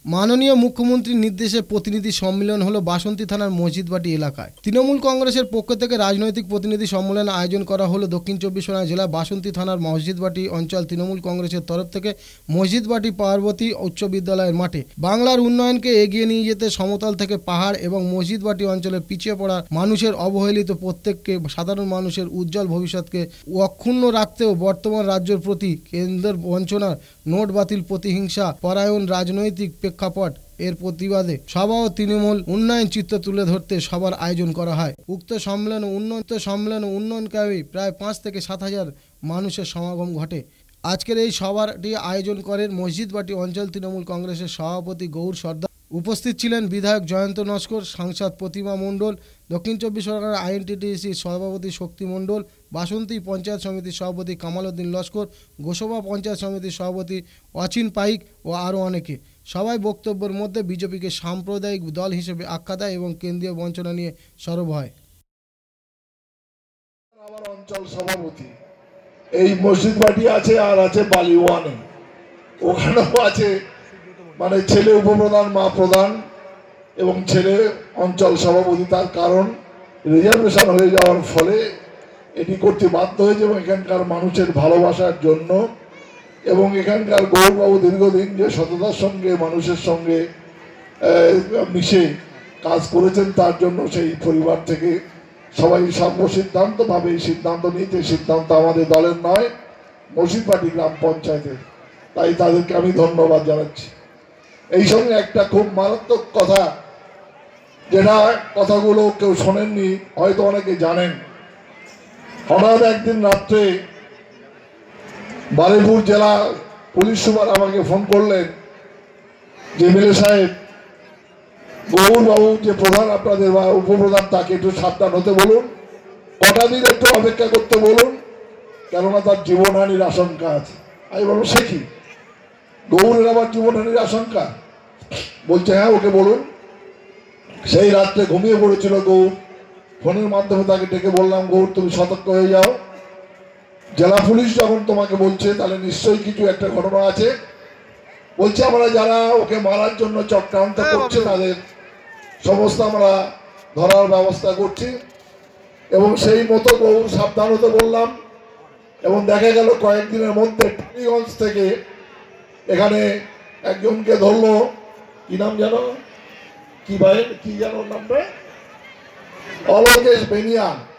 মাননীয় মুখ্যমন্ত্রীর নির্দেশে প্রতিনিধি সম্মেলন হলো বাসন্তী থানার মসজিদবাটি এলাকায়। তৃণমূল কংগ্রেসের পক্ষ থেকে রাজনৈতিক প্রতিনিধি সম্মেলন আয়োজন করা হলো দক্ষিণ চব্বিশ পরগনা জেলা বাসন্তী থানার মসজিদবাটি অঞ্চল তৃণমূল কংগ্রেসের তরফ থেকে মসজিদবাটি পার্বতী উচ্চ বিদ্যালয়ের মাঠে। বাংলার উন্নয়নকে এগিয়ে নিয়ে যেতে সমতল থেকে পাহাড় এবং মসজিদবাটি অঞ্চলের পিছিয়ে পড়া মানুষের অবহেলিত প্রত্যেককে সাধারণ মানুষের উজ্জ্বল ভবিষ্যৎকে অক্ষুণ্ণ রাখতেও বর্তমান রাজ্যের প্রতি কেন্দ্রের বঞ্চনা, নোট বাতিল, প্রতিহিংসা পরায়ণ রাজনৈতিক প্রেক্ষাপট এর প্রতিবাদে সভা ও তৃণমূল উন্নয়ন চিত্র তুলে ধরতে সবার আয়োজন করা হয়। উক্ত সম্মেলনে উন্নয়নকামী প্রায় 5 থেকে 7 হাজার মানুষের সমাগম ঘটে। আজকের এই সভাটি আয়োজন করেন মসজিদবাটি অঞ্চল তৃণমূল কংগ্রেসের সভাপতি গৌর সর্দার। উপস্থিত ছিলেন বিধায়ক জয়ন্ত নস্কর, সাংসদ প্রতিমা মণ্ডল, দক্ষিণ চব্বিশ পরগনার আইএনটিটিসি সভাপতি শক্তি মণ্ডল, বাসন্তী পঞ্চায়েত সমিতির সভাপতি কামাল উদ্দিন লস্কর, গোসবা পঞ্চায়েত সমিতির সভাপতি অচিন পাইক ও আরও অনেকে। সবাই বক্তব্যের মধ্যে বিজেপিকে সাম্প্রদায়িক দল হিসেবে আখ্যা দেয় এবং কেন্দ্রীয় বঞ্চনা নিয়ে সরব হয়। আমার অঞ্চল সভাপতি এই মসজিদবাটি আছে, আর আছে বালিওয়ানে, ওখানেও আছে মানে ছেলে উপপ্রধান, মা প্রধান এবং ছেলে অঞ্চল সভাপতি। তার কারণ রিজার্ভেশন হয়ে যাওয়ার ফলে এটি করতে বাধ্য হয়েছে এবং এখানকার মানুষের ভালোবাসার জন্য এবং এখানকার গৌরবাবু দীর্ঘদিন যে সততার সঙ্গে মানুষের সঙ্গে মিশে কাজ করেছেন তার জন্য সেই পরিবার থেকে সবাই সর্বসিদ্ধান্তভাবে এই সিদ্ধান্ত নিতে, সিদ্ধান্ত আমাদের দলের নয়, মসজিদবাটি গ্রাম পঞ্চায়েতের। তাই তাদেরকে আমি ধন্যবাদ জানাচ্ছি। এই সঙ্গে একটা খুব মারাত্মক কথা, যেটা কথাগুলো কেউ শোনেননি, হয়তো অনেকে জানেন। হঠাৎ একদিন রাত্রে বারুইপুর জেলা পুলিশ সুপার আমাকে ফোন করলেন যে এমএলএ সাহেব, গৌরবাবু যে প্রধান আপনাদের বা উপপ্রধান তাকে একটু সাবধান হতে বলুন, কটা দিন একটু অপেক্ষা করতে বলুন, কেননা তার জীবনহানির আশঙ্কা আছে। আমি বলবো সে কি, গৌরের আবার জীবনহানির আশঙ্কা? বলছে হ্যাঁ, ওকে বলুন। সেই রাত্রে ঘুমিয়ে পড়েছিল গৌর। ফোনের মাধ্যমে তাকে ডেকে বললাম, গৌর তুমি সতর্ক হয়ে যাও, জেলা পুলিশ যখন তোমাকে বলছে তাহলে নিশ্চয়ই কিছু একটা ঘটনা আছে। বলছে আমরা যারা ওকে মারার জন্য চক্রান্ত করছে তাদের সমস্ত আমরা ধরার ব্যবস্থা করছি এবং সেই মতো গৌর সাবধান হতে বললাম। এবং দেখা গেল কয়েকদিনের মধ্যে টুলিগঞ্জ থেকে এখানে একজনকে ধরলো, কি নাম জানো, কি ভাই কি জানো নামটা, অলোকেশ বেনিয়া।